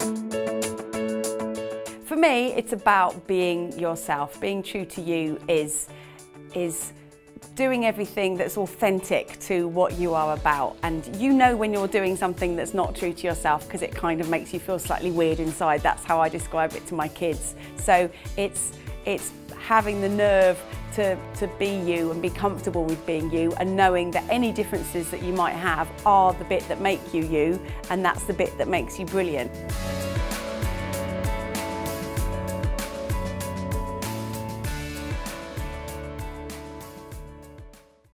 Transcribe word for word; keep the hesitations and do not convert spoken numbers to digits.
For me, it's about being yourself. Being true to you is, is doing everything that's authentic to what you are about. And you know when you're doing something that's not true to yourself because it kind of makes you feel slightly weird inside. That's how I describe it to my kids. So it's, it's having the nerve to, to be you and be comfortable with being you, and knowing that any differences that you might have are the bit that make you you, and that's the bit that makes you brilliant.